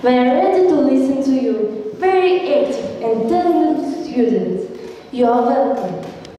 We are ready to listen to you. Very active and talented students. You are welcome.